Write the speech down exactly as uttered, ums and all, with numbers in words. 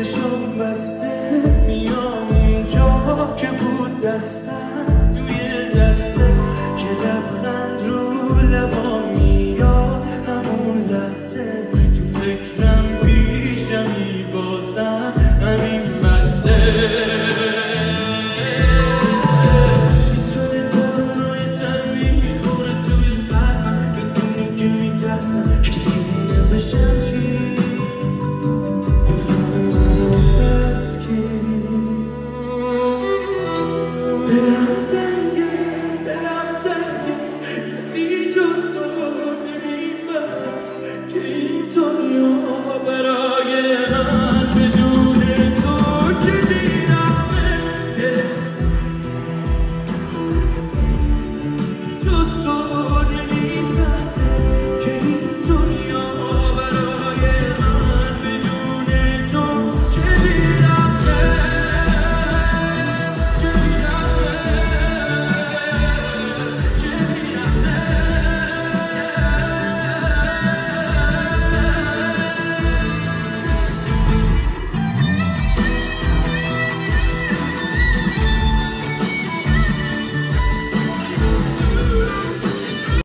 چشم بسته میام اینجا که بود دستم توی دسته که لبخند رو لبام میاد همون لحظه تو فکرم پیشمی بازم همین مسه